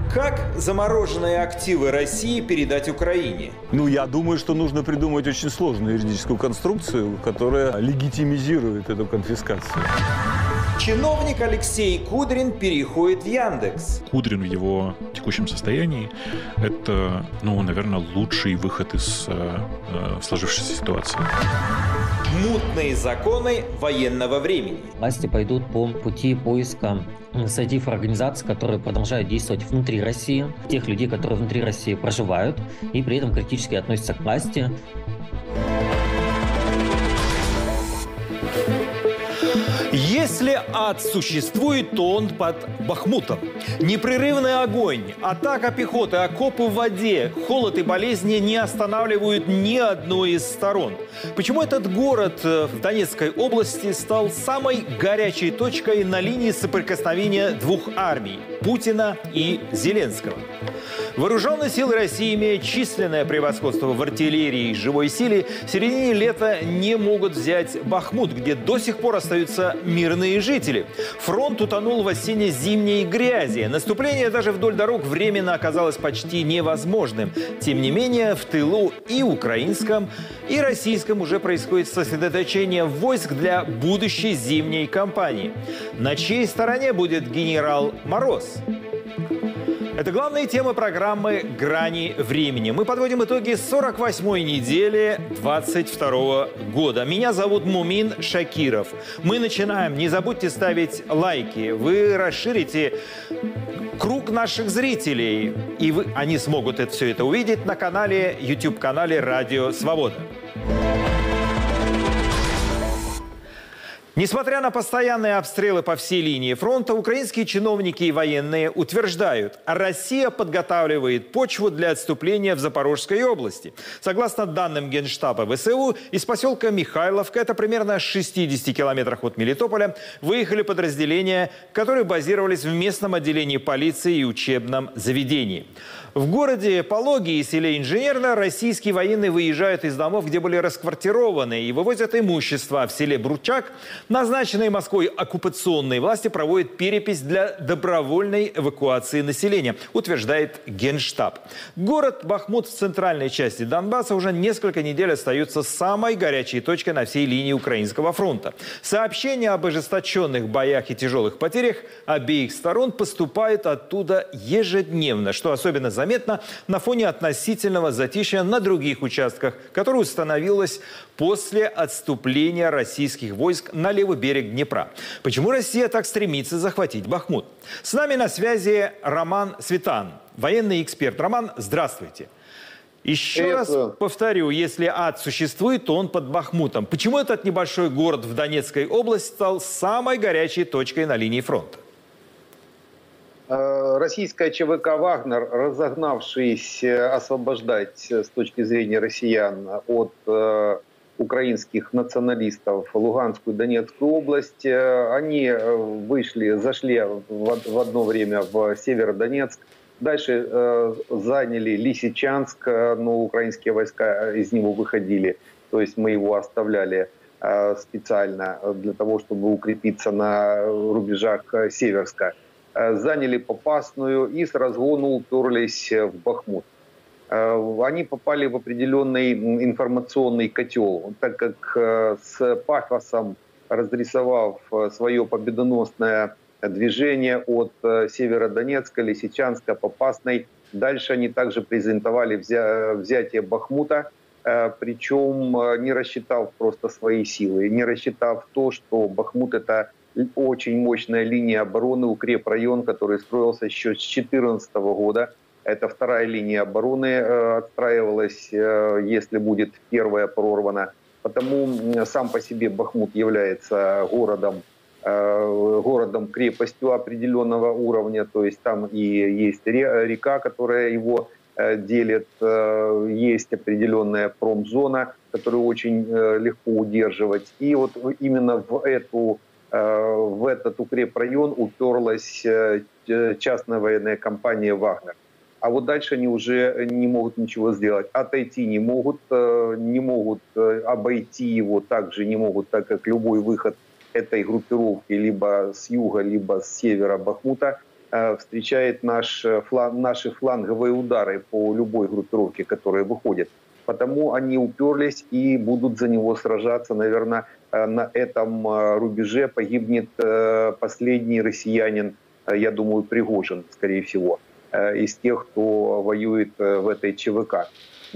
Как замороженные активы России передать Украине? Я думаю, что нужно придумать очень сложную юридическую конструкцию, которая легитимизирует эту конфискацию. Чиновник Алексей Кудрин переходит в Яндекс. Кудрин в его текущем состоянии – это, наверное, лучший выход из сложившейся ситуации. Мутные законы военного времени. Власти пойдут по пути поиска инициатив организаций, которые продолжают действовать внутри России, тех людей, которые внутри России проживают и при этом критически относятся к власти. Если ад существует, то он под Бахмутом. Непрерывный огонь, атака пехоты, окопы в воде, холод и болезни не останавливают ни одной из сторон. Почему этот город в Донецкой области стал самой горячей точкой на линии соприкосновения двух армий – Путина и Зеленского? Вооруженные силы России, имея численное превосходство в артиллерии и живой силе, в середине лета не могут взять Бахмут, где до сих пор остаются мирные жители. Фронт утонул в осенне-зимней грязи. Наступление даже вдоль дорог временно оказалось почти невозможным. Тем не менее, в тылу и украинском, и российском уже происходит сосредоточение войск для будущей зимней кампании. На чьей стороне будет генерал Мороз? Это главные темы программы «Грани времени». Мы подводим итоги 48-й недели 22 года. Меня зовут Мумин Шакиров. Мы начинаем. Не забудьте ставить лайки. Вы расширите круг наших зрителей. И они смогут все это увидеть на канале, YouTube-канале «Радио Свобода». Несмотря на постоянные обстрелы по всей линии фронта, украинские чиновники и военные утверждают, Россия подготавливает почву для отступления в Запорожской области. Согласно данным Генштаба ВСУ, из поселка Михайловка, это примерно 60 километрах от Мелитополя, выехали подразделения, которые базировались в местном отделении полиции и учебном заведении. В городе Пологи и селе Инженерно российские военные выезжают из домов, где были расквартированы, и вывозят имущество. А в селе Бручак назначенные Москвой оккупационные власти проводят перепись для добровольной эвакуации населения, утверждает Генштаб. Город Бахмут в центральной части Донбасса уже несколько недель остается самой горячей точкой на всей линии Украинского фронта. Сообщения об ожесточенных боях и тяжелых потерях обеих сторон поступают оттуда ежедневно, что особенно заметно на фоне относительного затишья на других участках, которое установилось после отступления российских войск на левый берег Днепра. Почему Россия так стремится захватить Бахмут? С нами на связи Роман Светан, военный эксперт. Роман, здравствуйте. Еще раз повторю, если ад существует, то он под Бахмутом. Почему этот небольшой город в Донецкой области стал самой горячей точкой на линии фронта? Российская ЧВК «Вагнер», разогнавшись освобождать с точки зрения россиян от украинских националистов Луганскую и Донецкую область, они зашли в одно время в Северодонецк, дальше заняли Лисичанск, но украинские войска из него выходили, то есть мы его оставляли специально для того, чтобы укрепиться на рубежах Северска. Заняли Попасную и с разгону уперлись в Бахмут. Они попали в определенный информационный котел, так как с пафосом разрисовав свое победоносное движение от Северодонецка, Лисичанска, Попасной, дальше они также презентовали взятие Бахмута, причем не рассчитав просто свои силы, не рассчитав то, что Бахмут – это очень мощная линия обороны, укрепрайон, который строился еще с 2014 года. Это вторая линия обороны отстраивалась, если будет первая прорвана. Потому сам по себе Бахмут является городом-крепостью определенного уровня. То есть там и есть река, которая его делит, есть определенная промзона, которую очень легко удерживать. И вот именно в этот укрепрайон уперлась частная военная компания «Вагнер». А вот дальше они уже не могут ничего сделать. Отойти не могут обойти его также не могут, так как любой выход этой группировки либо с юга, либо с севера Бахмута встречает наши фланговые удары по любой группировке, которая выходит. Потому они уперлись и будут за него сражаться. Наверное, на этом рубеже погибнет последний россиянин, я думаю, Пригожин, скорее всего, из тех, кто воюет в этой ЧВК.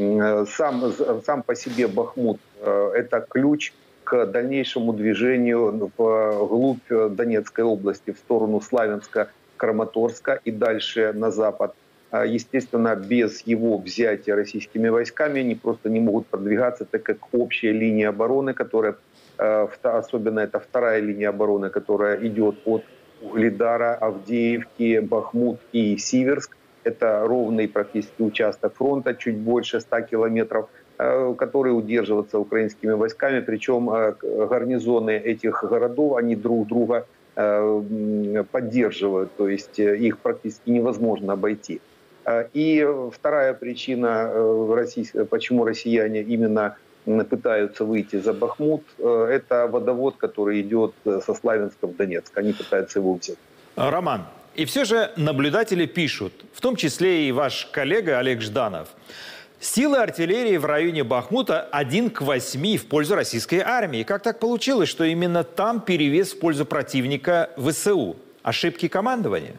Сам по себе Бахмут – это ключ к дальнейшему движению вглубь Донецкой области, в сторону Славянска, Краматорска и дальше на запад. Естественно, без его взятия российскими войсками они просто не могут продвигаться, так как общая линия обороны, которая, особенно это вторая линия обороны, которая идет от Угледара, Авдеевки, Бахмут и Сиверск, это ровный практически участок фронта, чуть больше 100 километров, который удерживается украинскими войсками. Причем гарнизоны этих городов, они друг друга поддерживают, то есть их практически невозможно обойти. И вторая причина, почему россияне именно пытаются выйти за Бахмут, это водовод, который идет со Славянска в Донецк. Они пытаются его взять. Роман, и все же наблюдатели пишут, в том числе и ваш коллега Олег Жданов, силы артиллерии в районе Бахмута 1:8 в пользу российской армии. Как так получилось, что именно там перевес в пользу противника ВСУ? Ошибки командования?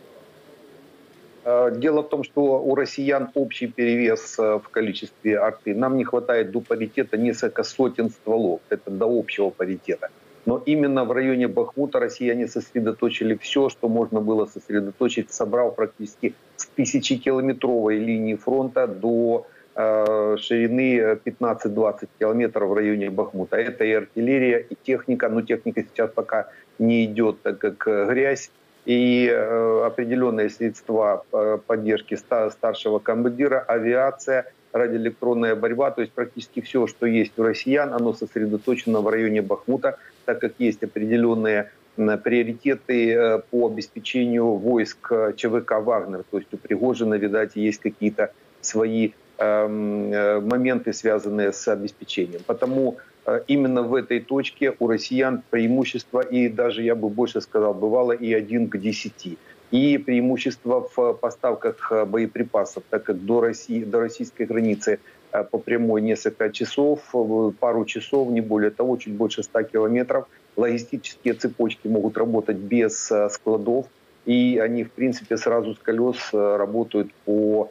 Дело в том, что у россиян общий перевес в количестве арты. Нам не хватает до паритета несколько сотен стволов. Это до общего паритета. Но именно в районе Бахмута россияне сосредоточили все, что можно было сосредоточить, собрав практически с 1000-километровой линии фронта до ширины 15-20 километров в районе Бахмута. Это и артиллерия, и техника. Но техника сейчас пока не идет, так как грязь. И определенные средства поддержки старшего командира, авиация, радиоэлектронная борьба. То есть практически все, что есть у россиян, оно сосредоточено в районе Бахмута, так как есть определенные приоритеты по обеспечению войск ЧВК «Вагнер». То есть у Пригожина, видать, есть какие-то свои моменты, связанные с обеспечением. Потому именно в этой точке у россиян преимущество, и даже, я бы больше сказал, бывало и 1:10. И преимущество в поставках боеприпасов, так как до российской границы по прямой несколько часов, пару часов, не более того, чуть больше 100 километров. Логистические цепочки могут работать без складов, и они, в принципе, сразу с колес работают по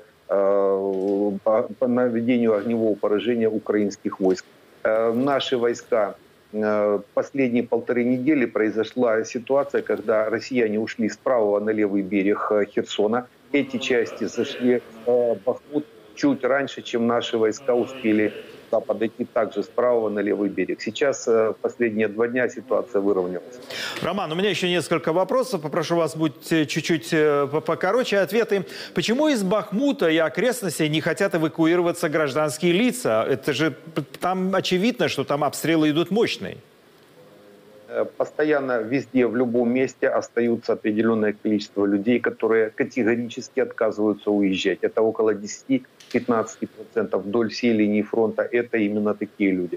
наведению огневого поражения украинских войск. Наши войска, последние 1,5 недели произошла ситуация, когда россияне ушли с правого на левый берег Херсона. Эти части зашли в Бахмут чуть раньше, чем наши войска успели подойти также с правого на левый берег. Сейчас, последние 2 дня, ситуация выровнялась. Роман, у меня еще несколько вопросов. Попрошу вас быть чуть-чуть покороче ответы. Почему из Бахмута и окрестностей не хотят эвакуироваться гражданские лица? Это же там очевидно, что там обстрелы идут мощные. Постоянно везде, в любом месте остаются определенное количество людей, которые категорически отказываются уезжать. Это около 10-15% вдоль всей линии фронта. Это именно такие люди.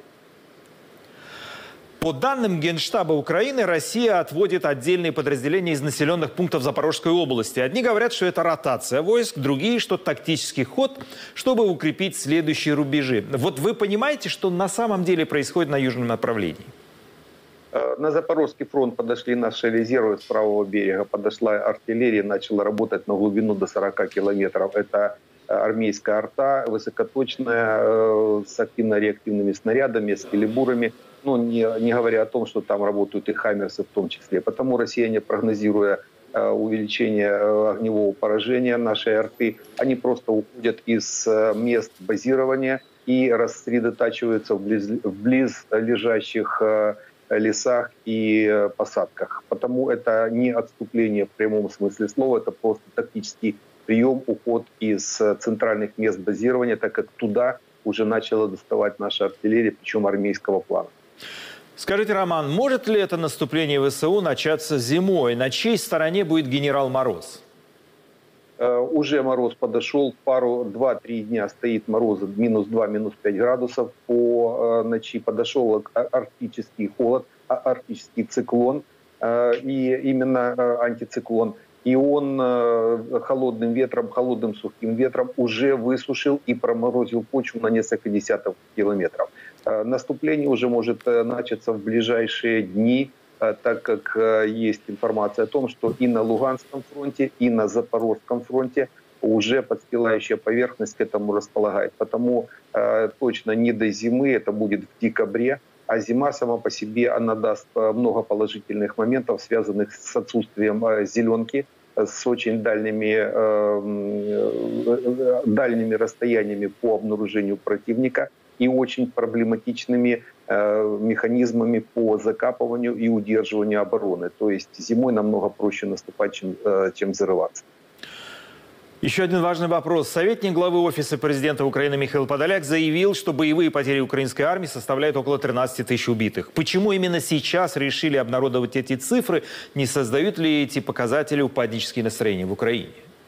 По данным Генштаба Украины, Россия отводит отдельные подразделения из населенных пунктов Запорожской области. Одни говорят, что это ротация войск, другие, что тактический ход, чтобы укрепить следующие рубежи. Вот вы понимаете, что на самом деле происходит на южном направлении? На Запорожский фронт подошли наши резервы с правого берега. Подошла артиллерия, начала работать на глубину до 40 километров. Это армейская арта, высокоточная, с активно-реактивными снарядами, с калибурами. Ну, не говоря о том, что там работают и хаммерсы в том числе. Потому россияне, прогнозируя увеличение огневого поражения нашей арты, они просто уходят из мест базирования и рассредотачиваются в близлежащих лесах и посадках. Потому это не отступление в прямом смысле слова, это просто тактический прием, уход из центральных мест базирования, так как туда уже начала доставать наша артиллерия, причем армейского плана. Скажите, Роман, может ли это наступление ВСУ начаться зимой? На чьей стороне будет генерал Мороз? Уже мороз подошел, 2-3 дня стоит мороз, -2, -5 градусов. По ночи подошел арктический холод, арктический циклон и именно антициклон. и он холодным сухим ветром уже высушил и проморозил почву на несколько десятков километров. Наступление уже может начаться в ближайшие дни, так как есть информация о том, что и на Луганском фронте, и на Запорожском фронте уже подстилающая поверхность к этому располагает. Потому точно не до зимы, это будет в декабре. А зима сама по себе, она даст много положительных моментов, связанных с отсутствием зеленки, с очень дальними расстояниями по обнаружению противника и очень проблематичными механизмами по закапыванию и удерживанию обороны. То есть зимой намного проще наступать, чем взрываться. Еще один важный вопрос. Советник главы Офиса президента Украины Михаил Подоляк заявил, что боевые потери украинской армии составляют около 13 тысяч убитых. Почему именно сейчас решили обнародовать эти цифры? Не создают ли эти показатели упаднические настроения в Украине?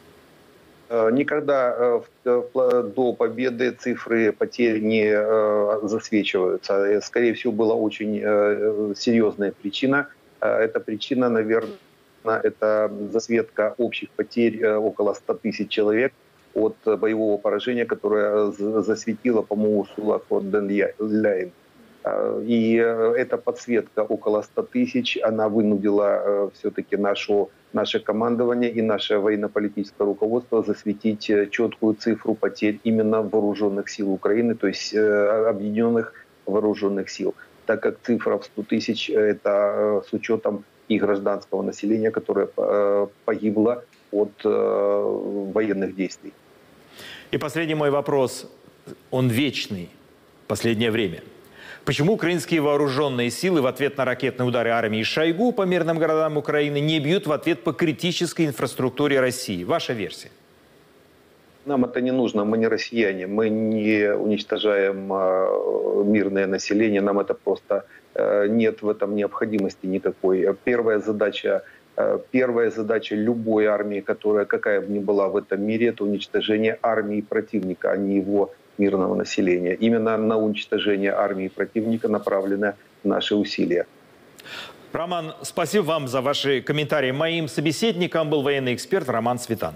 Никогда до победы цифры потерь не засвечиваются. Скорее всего, была очень серьезная причина. Эта причина, наверное, это засветка общих потерь около 100 тысяч человек от боевого поражения, которое засветило, по-моему, Урсула фон дер Ляйен. И эта подсветка около 100 тысяч, она вынудила все-таки наше командование и наше военно-политическое руководство засветить четкую цифру потерь именно вооруженных сил Украины, то есть объединенных вооруженных сил. Так как цифра в 100 тысяч – это с учетом и гражданского населения, которое погибло от военных действий. И последний мой вопрос, он вечный в последнее время. Почему украинские вооруженные силы в ответ на ракетные удары армии Шойгу по мирным городам Украины не бьют в ответ по критической инфраструктуре России? Ваша версия? Нам это не нужно, мы не россияне, мы не уничтожаем мирное население, нам это просто нет в этом необходимости никакой. Первая задача любой армии, какая бы ни была в этом мире, это уничтожение армии противника, а не его мирного населения. Именно на уничтожение армии противника направлены наши усилия. Роман, спасибо вам за ваши комментарии. Моим собеседником был военный эксперт Роман Светан.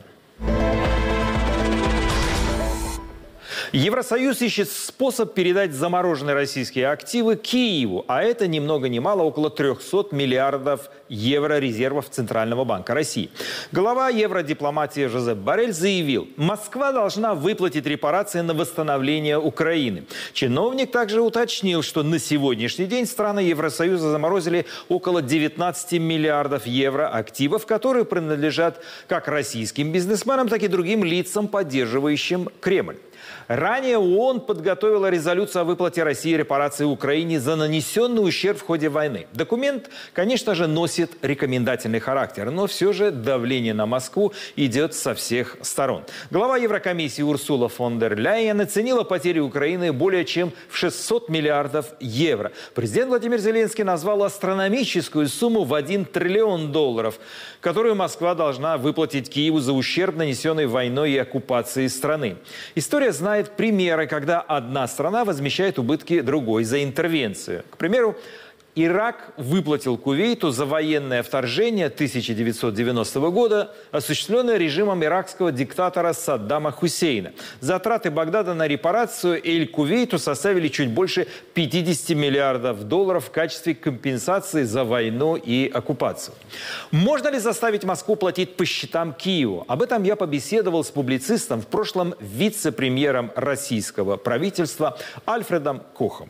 Евросоюз ищет способ передать замороженные российские активы Киеву, а это ни много ни мало около 300 миллиардов евро резервов Центрального банка России. Глава евродипломатии Жозеп Боррель заявил, Москва должна выплатить репарации на восстановление Украины. Чиновник также уточнил, что на сегодняшний день страны Евросоюза заморозили около 19 миллиардов евро активов, которые принадлежат как российским бизнесменам, так и другим лицам, поддерживающим Кремль. Ранее ООН подготовила резолюцию о выплате России репараций Украине за нанесенный ущерб в ходе войны. Документ, конечно же, носит рекомендательный характер, но все же давление на Москву идет со всех сторон. Глава Еврокомиссии Урсула фон дер Ляйен оценила потери Украины более чем в 600 миллиардов евро. Президент Владимир Зеленский назвал астрономическую сумму в $1 триллион, которую Москва должна выплатить Киеву за ущерб, нанесенный войной и оккупацией страны. История знает примеры, когда одна страна возмещает убытки другой за интервенцию. К примеру, Ирак выплатил Кувейту за военное вторжение 1990 года, осуществленное режимом иракского диктатора Саддама Хусейна. Затраты Багдада на репарацию Эль-Кувейту составили чуть больше 50 миллиардов долларов в качестве компенсации за войну и оккупацию. Можно ли заставить Москву платить по счетам Киеву? Об этом я побеседовал с публицистом, в прошлом вице-премьером российского правительства Альфредом Кохом.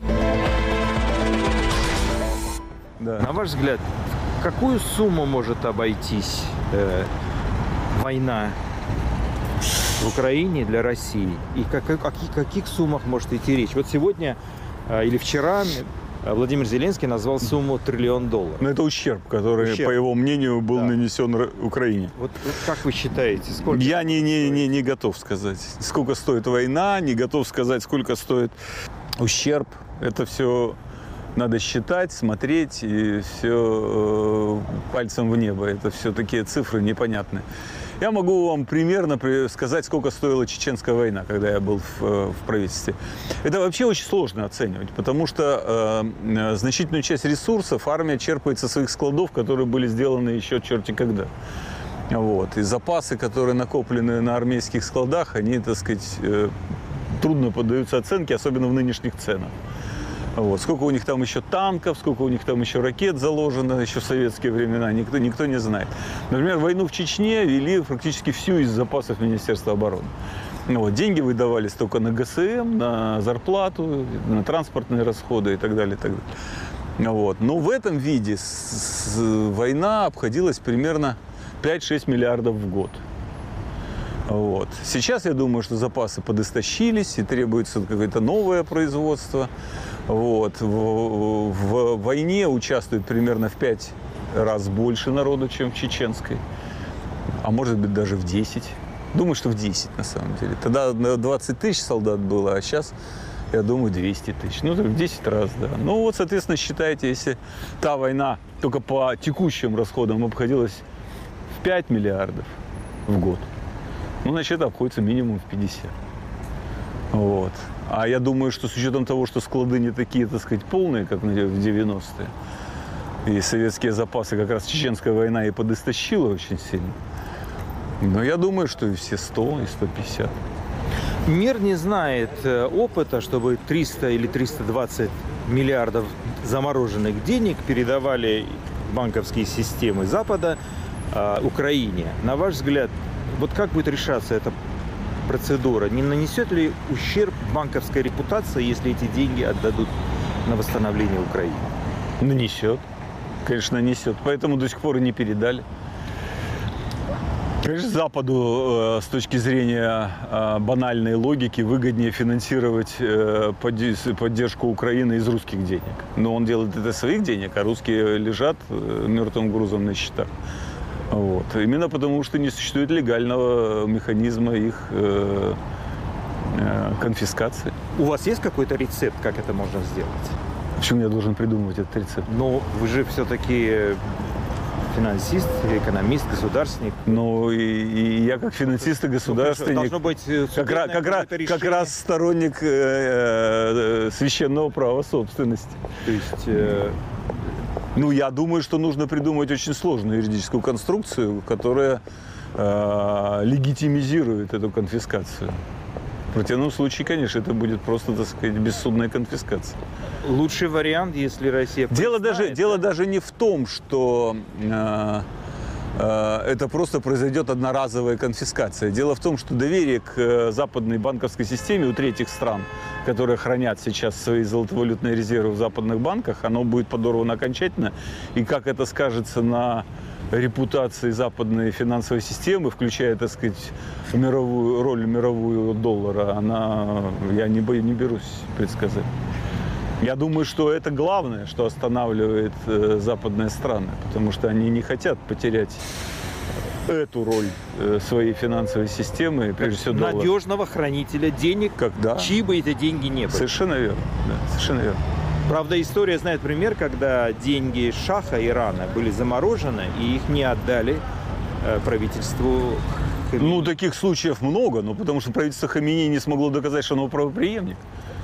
Да. На ваш взгляд, какую сумму может обойтись война в Украине для России? И о каких суммах может идти речь? Вот сегодня или вчера Владимир Зеленский назвал сумму $1 триллион. Но это ущерб, который, по его мнению, был нанесен Украине. Вот как вы считаете? Сколько Я не готов сказать, сколько стоит война, не готов сказать, сколько стоит ущерб. Это все надо считать, смотреть, и все пальцем в небо. Это все такие цифры непонятные. Я могу вам примерно сказать, сколько стоила Чеченская война, когда я был в правительстве. Это вообще очень сложно оценивать, потому что значительную часть ресурсов армия черпает со своих складов, которые были сделаны еще черти когда. Вот. И запасы, которые накоплены на армейских складах, они, так сказать, трудно поддаются оценке, особенно в нынешних ценах. Вот. Сколько у них там еще танков, сколько у них там еще ракет заложено, еще в советские времена, никто не знает. Например, войну в Чечне вели практически всю из запасов Министерства обороны. Вот. Деньги выдавались только на ГСМ, на зарплату, на транспортные расходы и так далее. И так далее. Вот. Но в этом виде война обходилась примерно 5-6 миллиардов в год. Вот. Сейчас я думаю, что запасы подистощились и требуется какое-то новое производство. Вот. В войне участвует примерно в 5 раз больше народу, чем в чеченской. А может быть даже в 10. Думаю, что в 10 на самом деле. Тогда 20 тысяч солдат было, а сейчас, я думаю, 200 тысяч. Ну, в 10 раз, да. Ну вот, соответственно, считайте, если та война только по текущим расходам обходилась в 5 миллиардов в год, ну, значит, это обходится минимум в 50. Вот. А я думаю, что с учетом того, что склады не такие, так сказать, полные, как в 90-е, и советские запасы как раз чеченская война и подистощила очень сильно, но я думаю, что и все 100, и 150. Мир не знает опыта, чтобы 300 или 320 миллиардов замороженных денег передавали банковские системы Запада Украине. На ваш взгляд, вот как будет решаться эта процедура? Не нанесет ли ущерб банковской репутации, если эти деньги отдадут на восстановление Украины? Нанесет. Конечно, нанесет. Поэтому до сих пор и не передали. Конечно, Западу с точки зрения банальной логики выгоднее финансировать поддержку Украины из русских денег. Но он делает это из своих денег, а русские лежат мертвым грузом на счетах. Вот. Именно потому, что не существует легального механизма их конфискации. У вас есть какой-то рецепт, как это можно сделать? Почему я должен придумывать этот рецепт? Но вы же все-таки финансист, экономист, государственник. Ну, и я как финансист и государственник, должно быть как раз сторонник священного права собственности. То есть... Ну, я думаю, что нужно придумать очень сложную юридическую конструкцию, которая легитимизирует эту конфискацию. В противном случае, конечно, это будет просто, так сказать, бессудная конфискация. Лучший вариант, если Россия... Дело даже не в том, что это просто произойдет одноразовая конфискация. Дело в том, что доверие к западной банковской системе у третьих стран, которые хранят сейчас свои золотовалютные резервы в западных банках, оно будет подорвано окончательно. И как это скажется на репутации западной финансовой системы, включая, так сказать, роль мирового доллара, я не берусь предсказать. Я думаю, что это главное, что останавливает западные страны, потому что они не хотят потерять эту роль своей финансовой системы, прежде всего доллара. Надежного хранителя денег, чьи бы эти деньги не были. Совершенно верно. Да, совершенно верно. Правда, история знает пример, когда деньги шаха Ирана были заморожены, и их не отдали правительству Хамини. Ну, таких случаев много, но потому что правительство Хамини не смогло доказать, что оно правопреемник.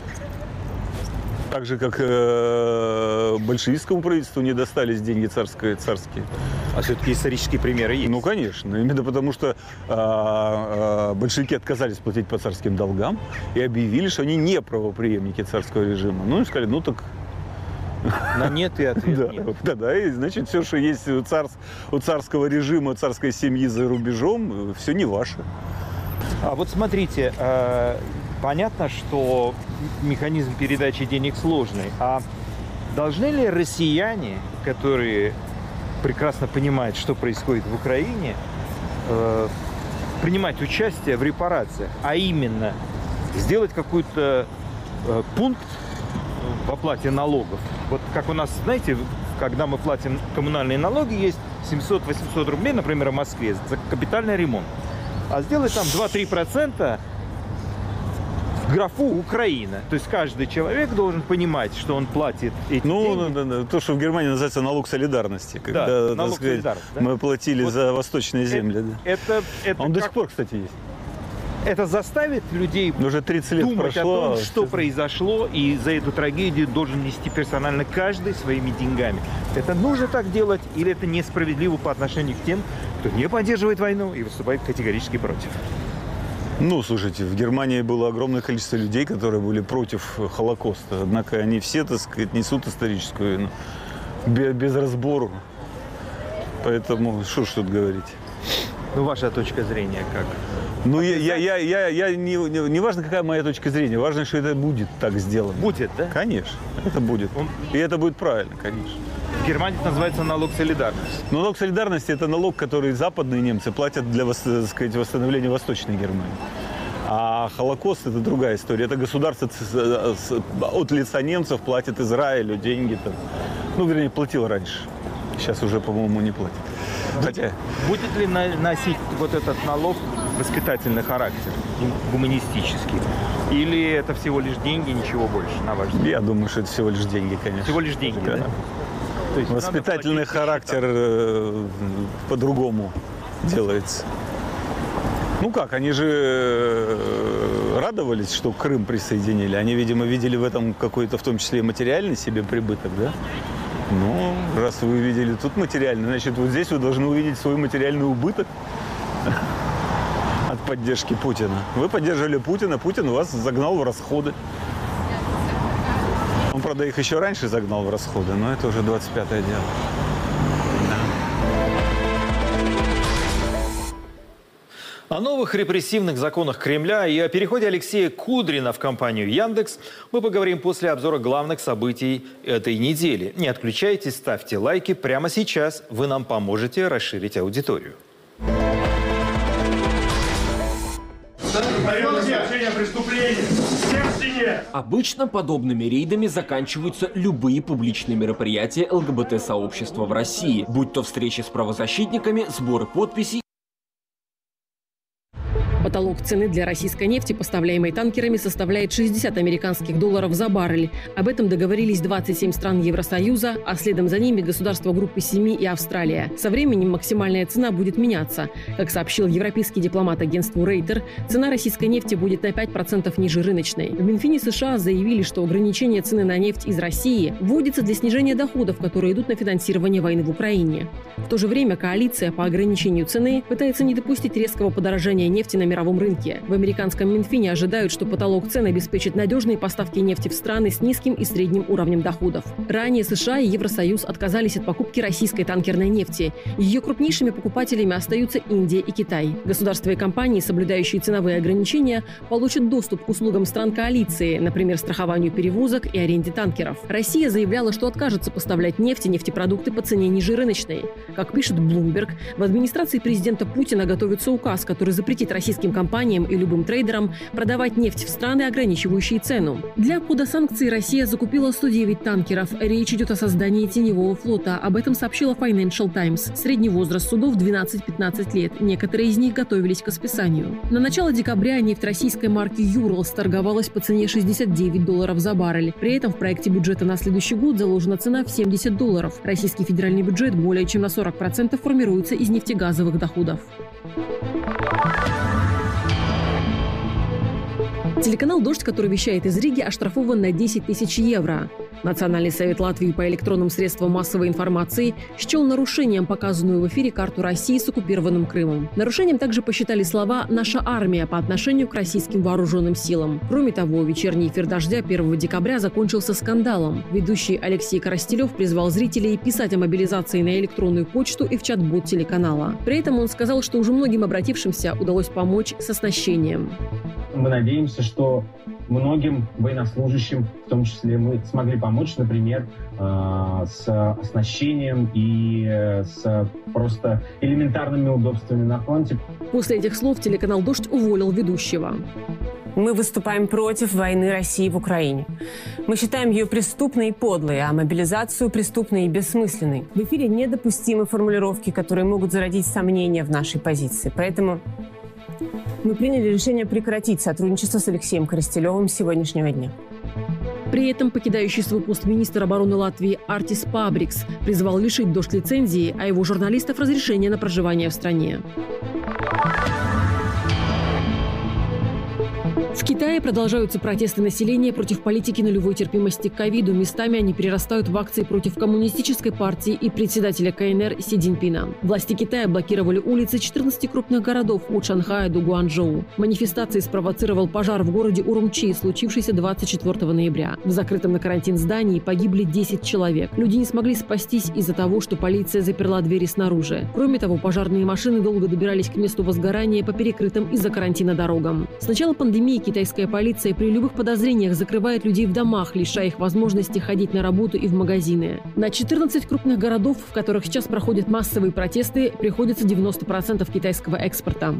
Так же, как большевистскому правительству не достались деньги царские. А все-таки исторические примеры есть? Ну, конечно. Именно потому, что большевики отказались платить по царским долгам и объявили, что они не правопреемники царского режима. Ну, и сказали, ну так... На нет и ответ нет. Да, и значит, все, что есть у царского режима, царской семьи за рубежом, все не ваше. А вот смотрите, понятно, что механизм передачи денег сложный. А должны ли россияне, которые прекрасно понимают, что происходит в Украине, принимать участие в репарациях, а именно сделать какой-то пункт в оплате налогов? Вот как у нас, знаете, когда мы платим коммунальные налоги, есть 700-800 рублей, например, в Москве за капитальный ремонт. А сделать там 2-3% в графу «Украина». То есть каждый человек должен понимать, что он платит эти деньги. То, что в Германии называется налог солидарности. Когда, да, налог солидарности. Да? Мы платили за восточные земли. Он до сих пор, кстати, есть. Это заставит людей уже 30 лет думать прошло, о том, что произошло, и за эту трагедию должен нести персонально каждый своими деньгами. Это нужно так делать, или это несправедливо по отношению к тем, кто не поддерживает войну и выступает категорически против. Ну, слушайте, в Германии было огромное количество людей, которые были против Холокоста. Однако они все, так сказать, несут историческую вину. Без разбору. Поэтому что ж тут говорить. Ну, ваша точка зрения как? Ну, не важно, какая моя точка зрения. Важно, что это будет так сделано. Будет, да? Конечно, это будет. И это будет правильно, конечно. В Германии это называется налог солидарности. Налог солидарности – это налог, который западные немцы платят для, так сказать, восстановления Восточной Германии. А Холокост – это другая история. Это государство от лица немцев платит Израилю деньги. Там. Ну, вернее, платил раньше. Сейчас уже, по-моему, не платит. Хотя... Будет ли носить вот этот налог воспитательный характер, гуманистический? Или это всего лишь деньги, ничего больше, на ваш взгляд? Я думаю, что это всего лишь деньги, конечно. Всего лишь деньги, да? То есть воспитательный характер по-другому делается. Ну как, они же радовались, что Крым присоединили. Они, видимо, видели в этом какой-то, в том числе и материальный себе прибыток, да? Ну, раз вы увидели тут материальный, значит, вот здесь вы должны увидеть свой материальный убыток от поддержки Путина. Вы поддерживали Путина, Путин вас загнал в расходы. Он, правда, их еще раньше загнал в расходы, но это уже 25-е дело. О новых репрессивных законах Кремля и о переходе Алексея Кудрина в компанию «Яндекс» мы поговорим после обзора главных событий этой недели. Не отключайтесь, ставьте лайки. Прямо сейчас вы нам поможете расширить аудиторию. Обычно подобными рейдами заканчиваются любые публичные мероприятия ЛГБТ-сообщества в России, будь то встречи с правозащитниками, сборы подписей. Потолок цены для российской нефти, поставляемой танкерами, составляет $60 за баррель. Об этом договорились 27 стран Евросоюза, а следом за ними государства группы 7 и Австралия. Со временем максимальная цена будет меняться. Как сообщил европейский дипломат агентству Рейтер, цена российской нефти будет на 5% ниже рыночной. В Минфине США заявили, что ограничение цены на нефть из России вводится для снижения доходов, которые идут на финансирование войны в Украине. В то же время коалиция по ограничению цены пытается не допустить резкого подорожания нефти на мировом рынке. В американском Минфине ожидают, что потолок цен обеспечит надежные поставки нефти в страны с низким и средним уровнем доходов. Ранее США и Евросоюз отказались от покупки российской танкерной нефти. Ее крупнейшими покупателями остаются Индия и Китай. Государства и компании, соблюдающие ценовые ограничения, получат доступ к услугам стран коалиции, например, страхованию перевозок и аренде танкеров. Россия заявляла, что откажется поставлять нефть и нефтепродукты по цене ниже рыночной. Как пишет Bloomberg, в администрации президента Путина готовится указ, который запретит российским компаниям и любым трейдерам продавать нефть в страны, ограничивающие цену. Для обхода санкций Россия закупила 109 танкеров. Речь идет о создании теневого флота. Об этом сообщила Financial Times. Средний возраст судов 12-15 лет. Некоторые из них готовились к списанию. На начало декабря нефть российской марки «Юралс» торговалась по цене $69 за баррель. При этом в проекте бюджета на следующий год заложена цена в $70. Российский федеральный бюджет более чем на 40% формируется из нефтегазовых доходов. Телеканал «Дождь», который вещает из Риги, оштрафован на 10 тысяч евро. Национальный совет Латвии по электронным средствам массовой информации счел нарушением показанную в эфире карту России с оккупированным Крымом. Нарушением также посчитали слова «наша армия» по отношению к российским вооруженным силам. Кроме того, вечерний эфир «Дождя» 1 декабря закончился скандалом. Ведущий Алексей Коростелев призвал зрителей писать о мобилизации на электронную почту и в чат-бот телеканала. При этом он сказал, что уже многим обратившимся удалось помочь с оснащением. Мы надеемся, что многим военнослужащим, в том числе, мы смогли помочь, например, с оснащением и с просто элементарными удобствами на фронте. После этих слов телеканал «Дождь» уволил ведущего. Мы выступаем против войны России в Украине. Мы считаем ее преступной и подлой, а мобилизацию преступной и бессмысленной. В эфире недопустимы формулировки, которые могут зародить сомнения в нашей позиции. Поэтому мы приняли решение прекратить сотрудничество с Алексеем Коростелевым с сегодняшнего дня. При этом покидающий свой пост министр обороны Латвии Артис Пабрикс призвал лишить «Дождь» лицензии, а его журналистов разрешения на проживание в стране. В Китае продолжаются протесты населения против политики нулевой терпимости к ковиду. Местами они перерастают в акции против коммунистической партии и председателя КНР Си Цзиньпина. Власти Китая блокировали улицы 14 крупных городов от Шанхая до Гуанчжоу. Манифестации спровоцировал пожар в городе Урумчи, случившийся 24 ноября. В закрытом на карантин здании погибли 10 человек. Люди не смогли спастись из-за того, что полиция заперла двери снаружи. Кроме того, пожарные машины долго добирались к месту возгорания по перекрытым из-за карантина дорогам. С начала пандемии китайская полиция при любых подозрениях закрывает людей в домах, лишая их возможности ходить на работу и в магазины. На 14 крупных городов, в которых сейчас проходят массовые протесты, приходится 90% китайского экспорта.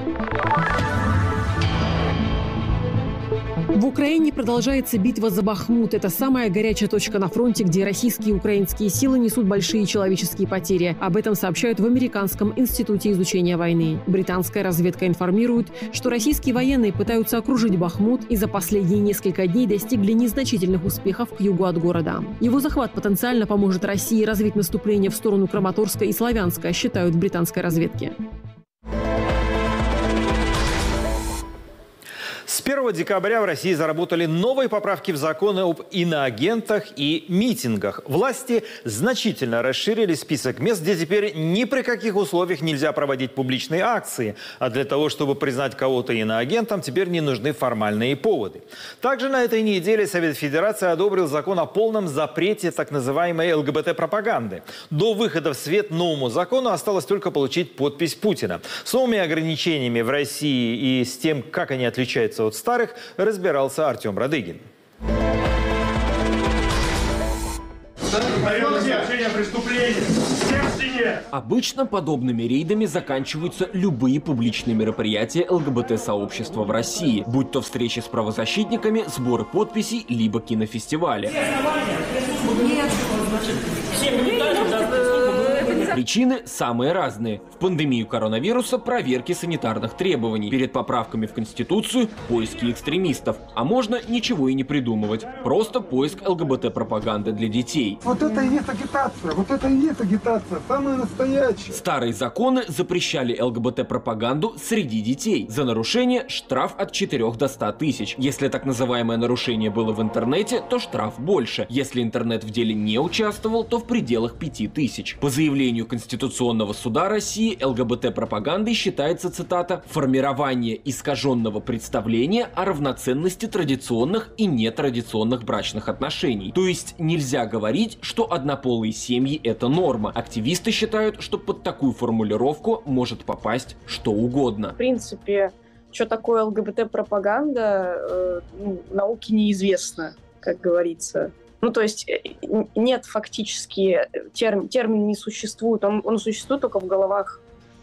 В Украине продолжается битва за Бахмут. Это самая горячая точка на фронте, где российские и украинские силы несут большие человеческие потери. Об этом сообщают в Американском институте изучения войны. Британская разведка информирует, что российские военные пытаются окружить Бахмут и за последние несколько дней достигли незначительных успехов к югу от города. Его захват потенциально поможет России развить наступление в сторону Краматорска и Славянска, считают в британской разведке. С 1 декабря в России заработали новые поправки в законы об иноагентах и митингах. Власти значительно расширили список мест, где теперь ни при каких условиях нельзя проводить публичные акции. А для того, чтобы признать кого-то иноагентом, теперь не нужны формальные поводы. Также на этой неделе Совет Федерации одобрил закон о полном запрете так называемой ЛГБТ-пропаганды. До выхода в свет новому закону осталось только получить подпись Путина. С новыми ограничениями в России и с тем, как они отличаются от старых, разбирался Артем Радыгин. Обычно подобными рейдами заканчиваются любые публичные мероприятия ЛГБТ-сообщества в России, будь то встречи с правозащитниками, сборы подписей, либо кинофестивали. Причины самые разные. В пандемию коронавируса проверки санитарных требований. Перед поправками в Конституцию поиски экстремистов. А можно ничего и не придумывать. Просто поиск ЛГБТ-пропаганды для детей. Вот это и есть агитация. Вот это и есть агитация. Самая настоящая. Старые законы запрещали ЛГБТ-пропаганду среди детей. За нарушение штраф от 4 до 100 тысяч. Если так называемое нарушение было в интернете, то штраф больше. Если интернет в деле не участвовал, то в пределах 5000. По заявлению Конституционного суда России, ЛГБТ-пропагандой считается, цитата, «формирование искаженного представления о равноценности традиционных и нетрадиционных брачных отношений». То есть нельзя говорить, что однополые семьи – это норма. Активисты считают, что под такую формулировку может попасть что угодно. В принципе, что такое ЛГБТ-пропаганда, науке неизвестно, как говорится. Ну, то есть нет фактически, термин не существует, он существует только в головах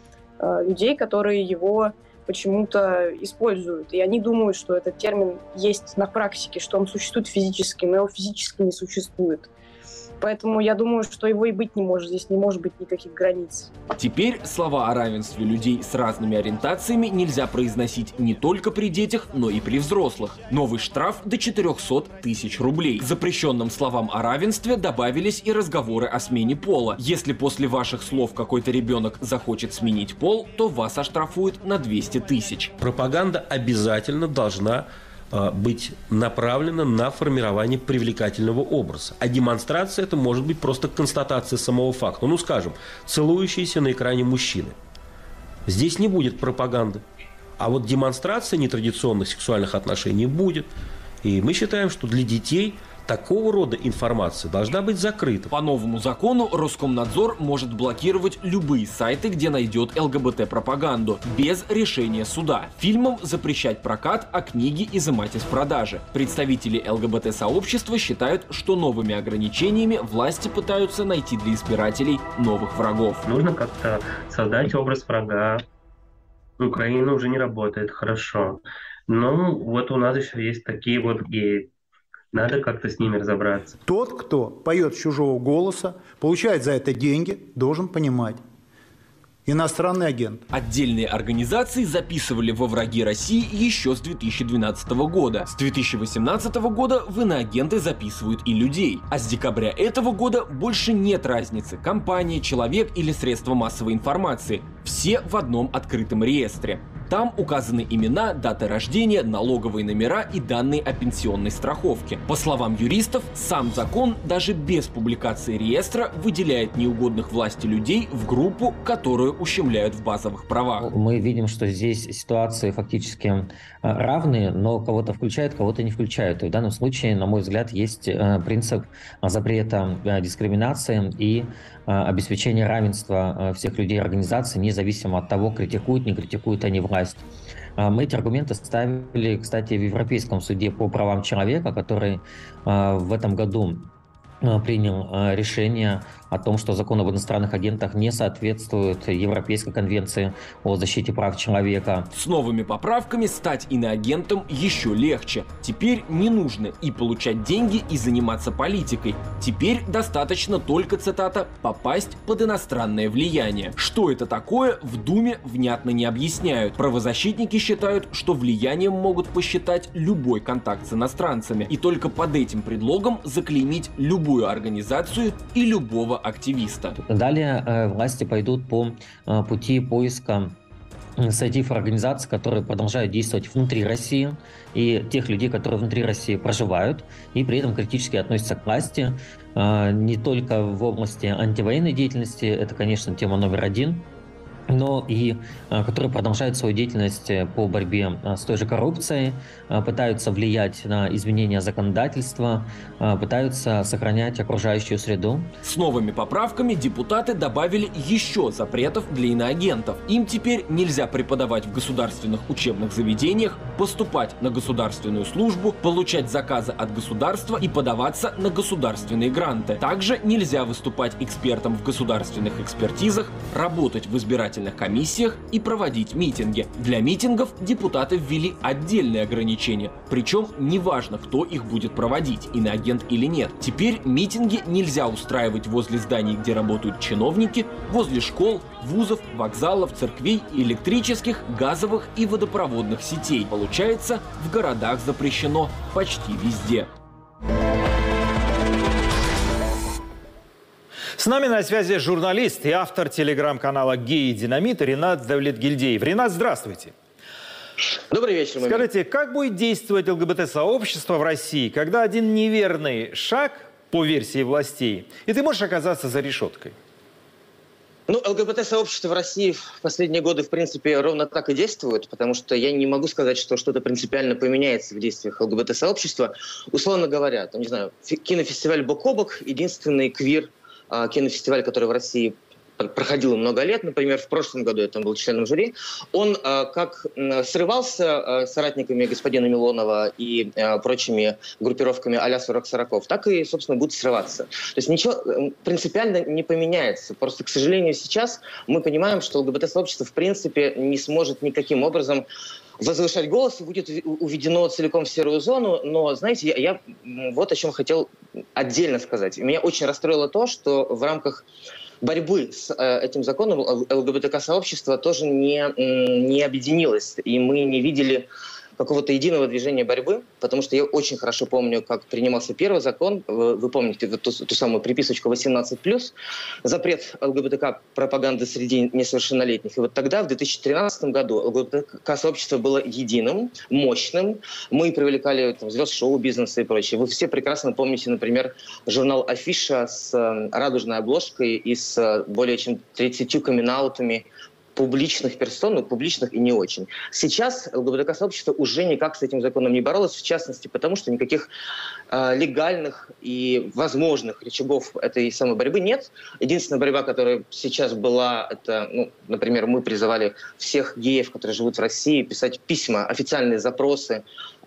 людей, которые его почему-то используют. И они думают, что этот термин есть на практике, что он существует физически, но его физически не существует. Поэтому я думаю, что его и быть не может. Здесь не может быть никаких границ. Теперь слова о равенстве людей с разными ориентациями нельзя произносить не только при детях, но и при взрослых. Новый штраф до 400 тысяч рублей. К запрещенным словам о равенстве добавились и разговоры о смене пола. Если после ваших слов какой-то ребенок захочет сменить пол, то вас оштрафуют на 200 тысяч. Пропаганда обязательно должна быть направлена на формирование привлекательного образа. А демонстрация это может быть просто констатация самого факта. Ну, скажем, целующиеся на экране мужчины. Здесь не будет пропаганды. А вот демонстрация нетрадиционных сексуальных отношений будет. И мы считаем, что для детей такого рода информация должна быть закрыта. По новому закону Роскомнадзор может блокировать любые сайты, где найдет ЛГБТ-пропаганду, без решения суда. Фильмам запрещать прокат, а книги изымать из продажи. Представители ЛГБТ-сообщества считают, что новыми ограничениями власти пытаются найти для избирателей новых врагов. Нужно как-то создать образ врага. Украина уже не работает хорошо. Но вот у нас еще есть такие вот геи. Надо как-то с ними разобраться. Тот, кто поет с чужого голоса, получает за это деньги, должен понимать. Иностранный агент. Отдельные организации записывали во враги России еще с 2012 года. С 2018 года в иноагенты записывают и людей. А с декабря этого года больше нет разницы, компания, человек или средство массовой информации. Все в одном открытом реестре. Там указаны имена, даты рождения, налоговые номера и данные о пенсионной страховке. По словам юристов, сам закон даже без публикации реестра выделяет неугодных власти людей в группу, которую ущемляют в базовых правах. Мы видим, что здесь ситуации фактически равные, но кого-то включают, кого-то не включают. И в данном случае, на мой взгляд, есть принцип запрета дискриминации и обеспечения равенства всех людей и организаций, независимо от того, критикуют, не критикуют они власть. Мы эти аргументы ставили, кстати, в Европейском суде по правам человека, который в этом году принял решение о том, что закон об иностранных агентах не соответствует Европейской конвенции о защите прав человека. С новыми поправками стать иноагентом еще легче. Теперь не нужно и получать деньги, и заниматься политикой. Теперь достаточно только, цитата, «попасть под иностранное влияние». Что это такое, в Думе внятно не объясняют. Правозащитники считают, что влиянием могут посчитать любой контакт с иностранцами. И только под этим предлогом заклеймить любую организацию и любого активиста. Далее власти пойдут по пути поиска инициатив организаций, которые продолжают действовать внутри России, и тех людей, которые внутри России проживают, и при этом критически относятся к власти, не только в области антивоенной деятельности, это, конечно, тема номер один, но и которые продолжают свою деятельность по борьбе с той же коррупцией, пытаются влиять на изменения законодательства, пытаются сохранять окружающую среду. С новыми поправками депутаты добавили еще запретов для иноагентов. Им теперь нельзя преподавать в государственных учебных заведениях, поступать на государственную службу, получать заказы от государства и подаваться на государственные гранты. Также нельзя выступать экспертом в государственных экспертизах, работать в избирательных комиссиях и проводить митинги. Для митингов депутаты ввели отдельные ограничения, причем неважно, кто их будет проводить, иноагент или нет. Теперь митинги нельзя устраивать возле зданий, где работают чиновники, возле школ, вузов, вокзалов, церквей, электрических, газовых и водопроводных сетей. Получается, в городах запрещено почти везде. С нами на связи журналист и автор телеграм-канала «Геи Динамит» Ринат Давлетгильдеев. Ринат, здравствуйте. Добрый вечер. Скажите, как будет действовать ЛГБТ-сообщество в России, когда один неверный шаг, по версии властей, и ты можешь оказаться за решеткой? Ну, ЛГБТ-сообщество в России в последние годы, в принципе, ровно так и действует, потому что я не могу сказать, что что-то принципиально поменяется в действиях ЛГБТ-сообщества. Условно говоря, там, не знаю, кинофестиваль «Бок о бок» — единственный квир кинофестиваль, который в России проходил много лет, например, в прошлом году я там был членом жюри, он как срывался соратниками господина Милонова и прочими группировками а-ля 40-40, так и, собственно, будет срываться. То есть ничего принципиально не поменяется. Просто, к сожалению, сейчас мы понимаем, что ЛГБТ-сообщество в принципе не сможет никаким образом возвышать голос и будет уведено целиком в серую зону. Но, знаете, я вот о чем хотел отдельно сказать. Меня очень расстроило то, что в рамках борьбы с этим законом ЛГБТК-сообщество тоже не объединилось. И мы не видели какого-то единого движения борьбы, потому что я очень хорошо помню, как принимался первый закон, вы помните ту самую приписочку 18+, запрет ЛГБТК-пропаганды среди несовершеннолетних. И вот тогда, в 2013 году, ЛГБТК-сообщество было единым, мощным. Мы привлекали там звезд шоу-бизнеса и прочее. Вы все прекрасно помните, например, журнал «Афиша» с радужной обложкой и с более чем 30 камин-аутами публичных персон, публичных и не очень. Сейчас ЛГБТК-сообщество уже никак с этим законом не боролось, в частности, потому что никаких легальных и возможных рычагов этой самой борьбы нет. Единственная борьба, которая сейчас была, это, например, мы призывали всех геев, которые живут в России, писать письма, официальные запросы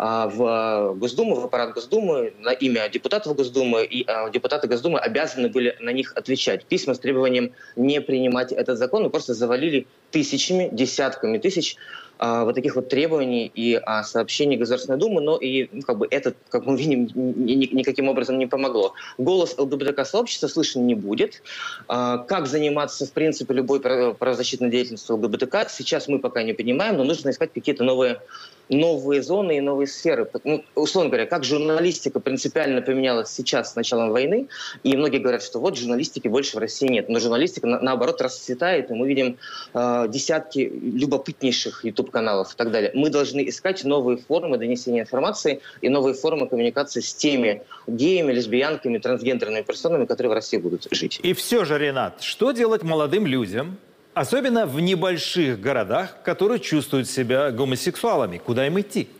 в Госдуму, в аппарат Госдумы на имя депутатов Госдумы, и депутаты Госдумы обязаны были на них отвечать. Письма с требованием не принимать этот закон, и просто завалили тысячами, десятками тысяч вот таких вот требований и сообщений Государственной Думы, но и это, как мы видим, никаким образом не помогло. Голос ЛГБТК-сообщества слышен не будет. Как заниматься, в принципе, любой правозащитной деятельностью ЛГБТК, сейчас мы пока не понимаем, но нужно искать какие-то новые новые зоны и новые сферы. Ну, условно говоря, как журналистика принципиально поменялась сейчас с началом войны, и многие говорят, что вот журналистики больше в России нет. Но журналистика, наоборот, расцветает, и мы видим десятки любопытнейших YouTube-каналов и так далее. Мы должны искать новые формы донесения информации и новые формы коммуникации с теми геями, лесбиянками, трансгендерными персонами, которые в России будут жить. И все же, Ренат, что делать молодым людям, особенно в небольших городах, которые чувствуют себя гомосексуалами? Куда им идти?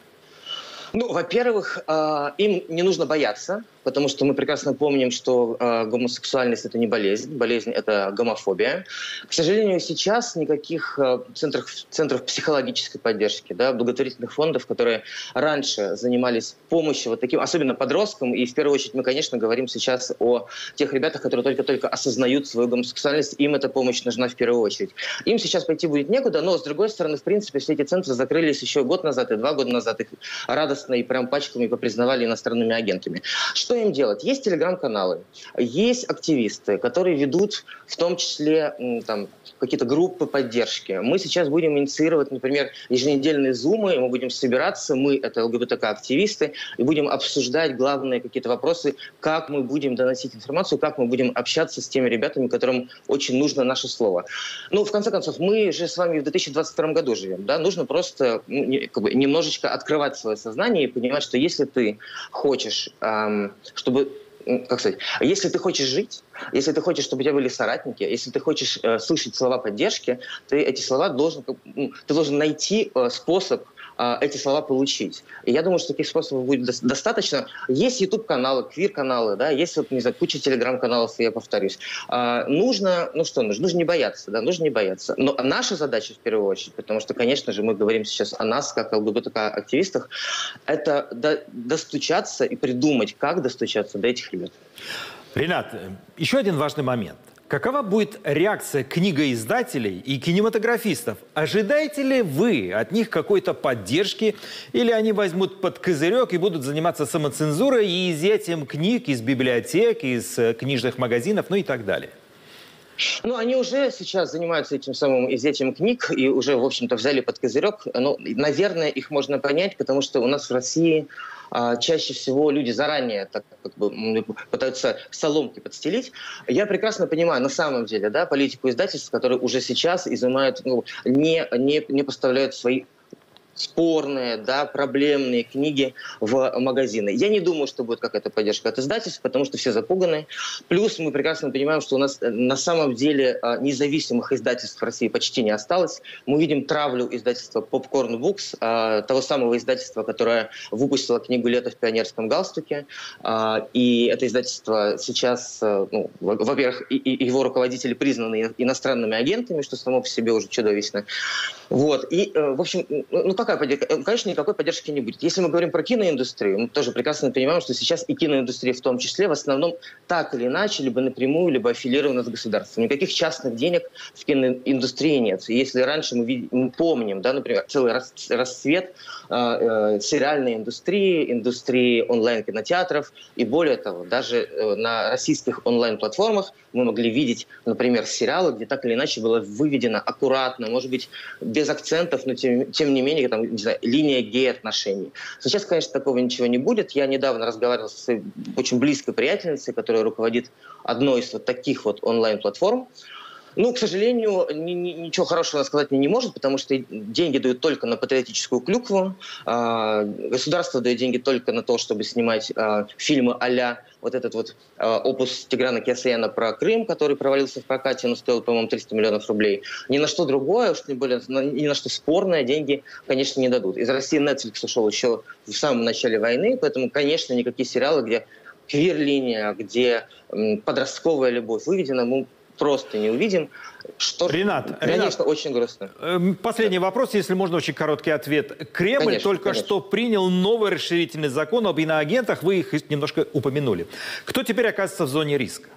Ну, во-первых, им не нужно бояться, потому что мы прекрасно помним, что гомосексуальность – это не болезнь, болезнь – это гомофобия. К сожалению, сейчас никаких центров психологической поддержки, да, благотворительных фондов, которые раньше занимались помощью вот таким, особенно подросткам, и в первую очередь мы, конечно, говорим сейчас о тех ребятах, которые только-только осознают свою гомосексуальность, им эта помощь нужна в первую очередь. Им сейчас пойти будет некуда, но, с другой стороны, в принципе, все эти центры закрылись еще год назад и 2 года назад, их радостно и прям пачками попризнавали иностранными агентами. Что им делать? Есть телеграм-каналы, есть активисты, которые ведут в том числе там, какие-то группы поддержки. Мы сейчас будем инициировать, например, еженедельные зумы, мы будем собираться, мы, это ЛГБТК-активисты, и будем обсуждать главные какие-то вопросы, как мы будем доносить информацию, как мы будем общаться с теми ребятами, которым очень нужно наше слово. Ну, в конце концов, мы же с вами в 2022 году живем, да? Нужно просто немножечко открывать свое сознание и понимать, что если ты хочешь, чтобы, как сказать, если ты хочешь жить, если ты хочешь, чтобы у тебя были соратники, если ты хочешь слышать слова поддержки, ты эти слова ты должен найти способ эти слова получить. И я думаю, что таких способов будет достаточно. Есть YouTube-каналы, квир-каналы, да, есть, вот, не знаю, куча телеграм-каналов, я повторюсь. Нужно не бояться, да, нужно не бояться. Но наша задача в первую очередь, потому что, конечно же, мы говорим сейчас о нас, как о ЛГБТК-активистах, это достучаться и придумать, как достучаться до этих ребят. Ренат, еще один важный момент. Какова будет реакция книгоиздателей и кинематографистов? Ожидаете ли вы от них какой-то поддержки? Или они возьмут под козырек и будут заниматься самоцензурой и изъятием книг из библиотек, из книжных магазинов, ну и так далее? Ну, они уже сейчас занимаются этим самым изъятием книг и уже, в общем-то, взяли под козырек. Ну, наверное, их можно понять, потому что у нас в России чаще всего люди заранее так, как бы, пытаются соломки подстелить. Я прекрасно понимаю, на самом деле, да, политику издательств, которые уже сейчас изымают, не поставляют свои спорные, да, проблемные книги в магазины. Я не думаю, что будет какая-то поддержка от издательств, потому что все запуганы. Плюс мы прекрасно понимаем, что у нас на самом деле независимых издательств в России почти не осталось. Мы видим травлю издательства Popcorn Books, того самого издательства, которое выпустило книгу «Лето в пионерском галстуке». И это издательство сейчас, во-первых, и его руководители признаны иностранными агентами, что само по себе уже чудовищно. Вот. И, в общем, какая поддержка? Конечно, никакой поддержки не будет. Если мы говорим про киноиндустрию, мы тоже прекрасно понимаем, что сейчас и киноиндустрия в том числе в основном так или иначе, либо напрямую, либо аффилирована с государством. Никаких частных денег в киноиндустрии нет. Если раньше мы помним, да, например, целый расцвет сериальной индустрии онлайн-кинотеатров, и более того, даже на российских онлайн-платформах мы могли видеть, например, сериалы, где так или иначе было выведено аккуратно, может быть, без акцентов, но тем не менее, там, не знаю, линия гей-отношений. Сейчас, конечно, такого ничего не будет. Я недавно разговаривал со своей очень близкой приятельницей, которая руководит одной из вот таких вот онлайн-платформ. Ну, к сожалению, ничего хорошего она сказать мне не может, потому что деньги дают только на патриотическую клюкву. Государство дает деньги только на то, чтобы снимать фильмы а-ля вот этот вот опус Тиграна Кеосаяна про Крым, который провалился в прокате, но стоил, по-моему, 300 миллионов рублей. Ни на что другое, уж тем более ни на что спорное деньги, конечно, не дадут. Из России Netflix ушел еще в самом начале войны, поэтому, конечно, никакие сериалы, где квир-линия, где подростковая любовь выведена, мы просто не увидим. Что, Ренат, конечно, очень грустно. Последний вопрос, если можно, очень короткий ответ. Кремль только что принял новый расширительный закон об иноагентах. Вы их немножко упомянули. Кто теперь оказывается в зоне риска?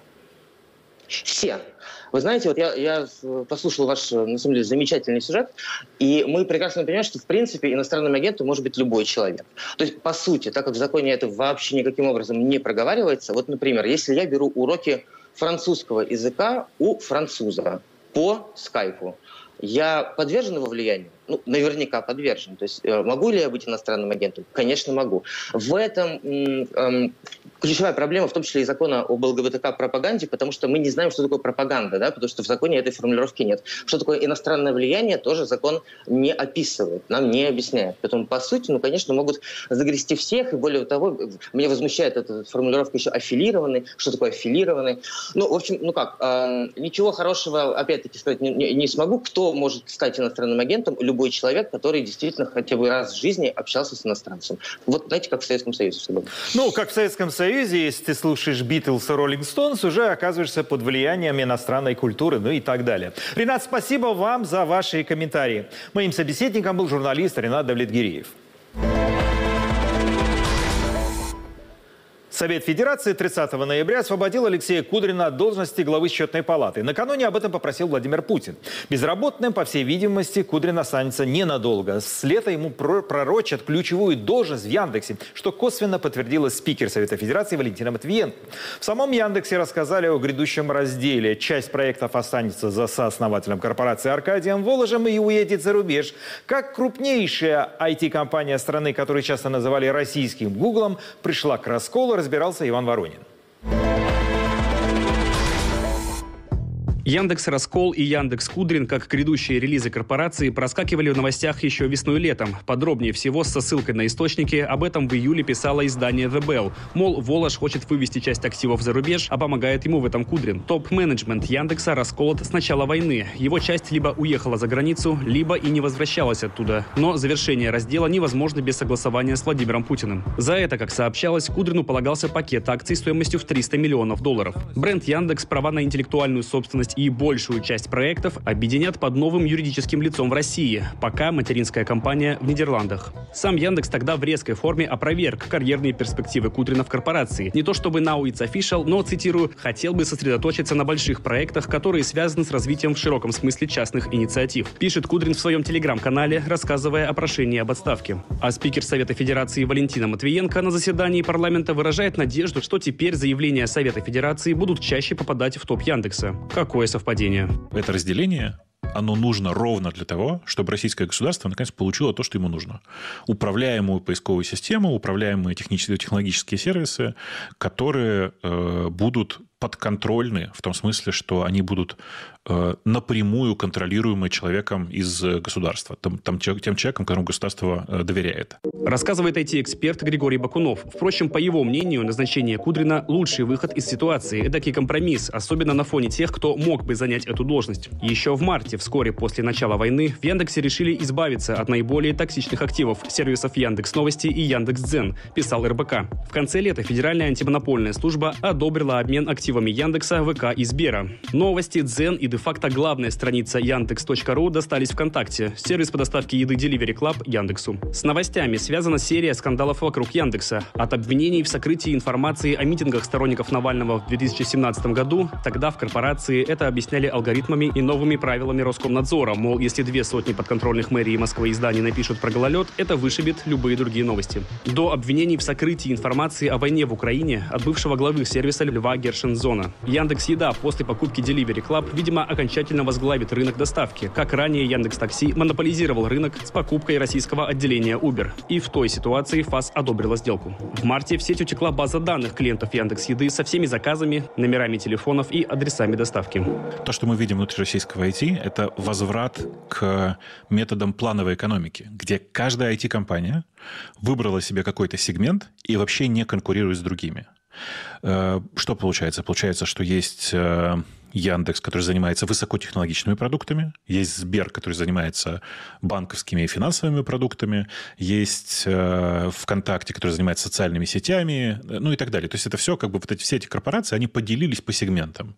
Все. Вы знаете, вот я послушал ваш, на самом деле, замечательный сюжет, и мы прекрасно понимаем, что, в принципе, иностранным агентом может быть любой человек. То есть, по сути, так как в законе это вообще никаким образом не проговаривается, вот, например, если я беру уроки французского языка у француза по скайпу, я подвержен его влиянию? наверняка подвержен. То есть могу ли я быть иностранным агентом? Конечно, могу. В этом ключевая проблема, в том числе и закона об ЛГБТК-пропаганде, потому что мы не знаем, что такое пропаганда, да, потому что в законе этой формулировки нет. Что такое иностранное влияние, тоже закон не описывает, нам не объясняет. Поэтому, по сути, конечно, могут загрести всех, и более того, меня возмущает эта формулировка еще аффилированный. Что такое аффилированный? В общем, ничего хорошего, опять-таки, сказать не смогу. Кто может стать иностранным агентом? Любой человек, который действительно хотя бы раз в жизни общался с иностранцем. Вот, знаете, как в Советском Союзе всегда. Как в Советском Союзе, если ты слушаешь Битлз и Роллинг Стоунс, уже оказываешься под влиянием иностранной культуры, и так далее. Ренат, спасибо вам за ваши комментарии. Моим собеседником был журналист Ренат Давлетгереев. Совет Федерации 30 ноября освободил Алексея Кудрина от должности главы Счетной палаты. Накануне об этом попросил Владимир Путин. Безработным, по всей видимости, Кудрин останется ненадолго. С лета ему пророчат ключевую должность в Яндексе, что косвенно подтвердила спикер Совета Федерации Валентина Матвиенко. В самом Яндексе рассказали о грядущем разделе. Часть проектов останется за сооснователем корпорации Аркадием Воложем и уедет за рубеж. Как крупнейшая IT-компания страны, которую часто называли российским Гуглом, пришла к расколу, разбирался Иван Воронин. Яндекс Раскол и Яндекс Кудрин, как грядущие релизы корпорации, проскакивали в новостях еще весной и летом. Подробнее всего со ссылкой на источники об этом в июле писало издание The Bell. Мол, Волож хочет вывести часть активов за рубеж, а помогает ему в этом Кудрин. Топ-менеджмент Яндекса расколот с начала войны. Его часть либо уехала за границу, либо и не возвращалась оттуда. Но завершение раздела невозможно без согласования с Владимиром Путиным. За это, как сообщалось, Кудрину полагался пакет акций стоимостью в $300 миллионов. Бренд Яндекс, права на интеллектуальную собственность и большую часть проектов объединят под новым юридическим лицом в России, пока материнская компания в Нидерландах. Сам Яндекс тогда в резкой форме опроверг карьерные перспективы Кудрина в корпорации. Не то чтобы now it's official, но, цитирую, хотел бы сосредоточиться на больших проектах, которые связаны с развитием в широком смысле частных инициатив. Пишет Кудрин в своем телеграм-канале, рассказывая о прошении об отставке. А спикер Совета Федерации Валентина Матвиенко на заседании парламента выражает надежду, что теперь заявления Совета Федерации будут чаще попадать в топ Яндекса. Какое совпадение. Это разделение, оно нужно ровно для того, чтобы российское государство наконец получило то, что ему нужно. Управляемую поисковую систему, управляемые технологические сервисы, которые будут подконтрольны в том смысле, что они будут напрямую контролируемы человеком из государства, тем человеком, которому государство доверяет. Рассказывает IT-эксперт Григорий Бакунов. Впрочем, по его мнению, назначение Кудрина – лучший выход из ситуации, эдакий компромисс, особенно на фоне тех, кто мог бы занять эту должность. Еще в марте, вскоре после начала войны, в Яндексе решили избавиться от наиболее токсичных активов – сервисов Яндекс.Новости и Яндекс.Дзен, писал РБК. В конце лета Федеральная антимонопольная служба одобрила обмен активами Яндекса, ВК и Сбера. Новости, Дзен и де-факто главная страница Яндекс.ру достались ВКонтакте, сервис по доставке еды Delivery Club Яндексу. С новостями связана серия скандалов вокруг Яндекса. От обвинений в сокрытии информации о митингах сторонников Навального в 2017 году, тогда в корпорации это объясняли алгоритмами и новыми правилами Роскомнадзора. Мол, если 200 подконтрольных мэрии Москвы изданий напишут про гололед, это вышибет любые другие новости. До обвинений в сокрытии информации о войне в Украине от бывшего главы сервиса Льва Гершензона. Яндекс.Еда после покупки Delivery Club, видимо, окончательно возглавит рынок доставки, как ранее Яндекс.Такси монополизировал рынок с покупкой российского отделения Uber. И в той ситуации ФАС одобрила сделку. В марте в сеть утекла база данных клиентов Яндекс.Еды со всеми заказами, номерами телефонов и адресами доставки. То, что мы видим внутри российского IT, это возврат к методам плановой экономики, где каждая IT-компания выбрала себе какой-то сегмент и вообще не конкурирует с другими. Что получается? Получается, что есть Яндекс, который занимается высокотехнологичными продуктами, есть Сбер, который занимается банковскими и финансовыми продуктами, есть ВКонтакте, который занимается социальными сетями, и так далее. То есть это все, все эти корпорации, они поделились по сегментам.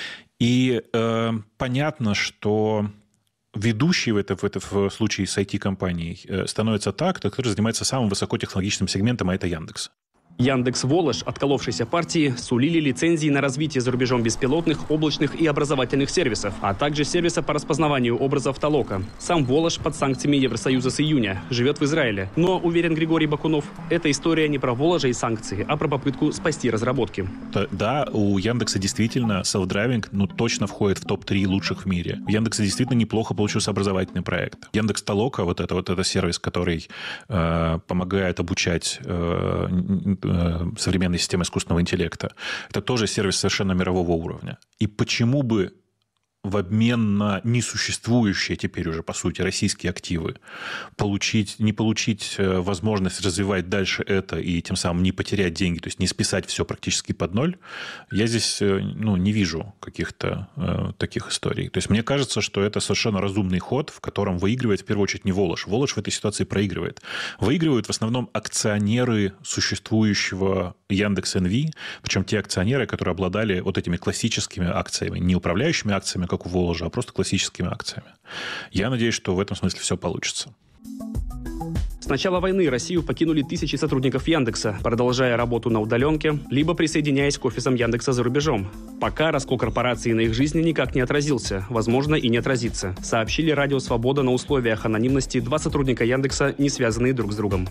И понятно, что ведущий в случае с IT-компанией становится та, который занимается самым высокотехнологичным сегментом, а это Яндекс. Яндекс.Волош, отколовшейся партии, сулили лицензии на развитие за рубежом беспилотных, облачных и образовательных сервисов, а также сервиса по распознаванию образов Толока. Сам Волош под санкциями Евросоюза с июня, живет в Израиле. Но, уверен Григорий Бакунов, эта история не про Воложа и санкции, а про попытку спасти разработки. Да, у Яндекса действительно self-driving точно входит в топ-3 лучших в мире. У Яндекса действительно неплохо получился образовательный проект. Яндекс Толока, вот это сервис, который помогает обучать современной системы искусственного интеллекта. Это тоже сервис совершенно мирового уровня. И почему бы в обмен на несуществующие теперь уже, по сути, российские активы не получить возможность развивать дальше это и тем самым не потерять деньги, то есть не списать все практически под ноль, я здесь не вижу каких-то таких историй. То есть мне кажется, что это совершенно разумный ход, в котором выигрывает в первую очередь не Волош. Волош в этой ситуации проигрывает. Выигрывают в основном акционеры существующего Яндекс.НВ, причем те акционеры, которые обладали вот этими классическими акциями, не управляющими акциями, как у Воложа, а просто классическими акциями. Я надеюсь, что в этом смысле все получится. С начала войны Россию покинули тысячи сотрудников Яндекса, продолжая работу на удаленке, либо присоединяясь к офисам Яндекса за рубежом. Пока раскол корпорации на их жизни никак не отразился, возможно, и не отразится, сообщили Радио Свобода на условиях анонимности 2 сотрудника Яндекса, не связанные друг с другом.